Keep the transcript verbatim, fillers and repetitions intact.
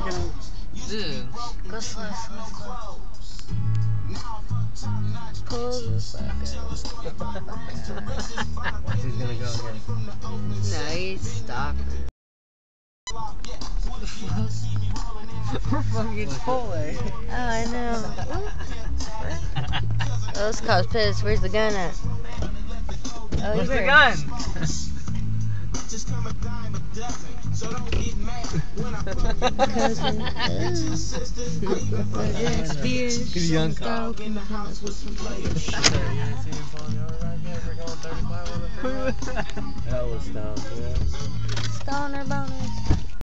fucking. Dude. Go slow, slow, slow. Pull the fuck He's gonna go again. No, he's stopping. We're fucking pulling. Oh, I know. Oh, this car's pissed. Where's the gun at? Oh, Where's you the better- gun? Cousin. He's young cop. That was down, yeah. Stoner bonus.